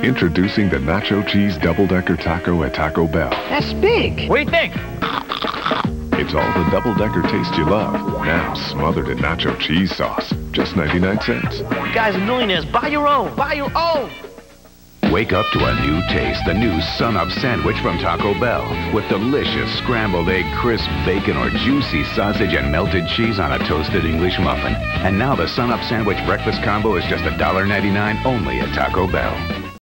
Introducing the Nacho Cheese Double-Decker Taco at Taco Bell. That's big. What do you think? It's all the double-decker taste you love, now smothered in nacho cheese sauce. Just 99 cents. You guys are millionaires. Buy your own. Buy your own. Wake up to a new taste, the new Sun-Up Sandwich from Taco Bell. With delicious scrambled egg, crisp bacon, or juicy sausage and melted cheese on a toasted English muffin. And now the Sun-Up Sandwich breakfast combo is just $1.99 only at Taco Bell.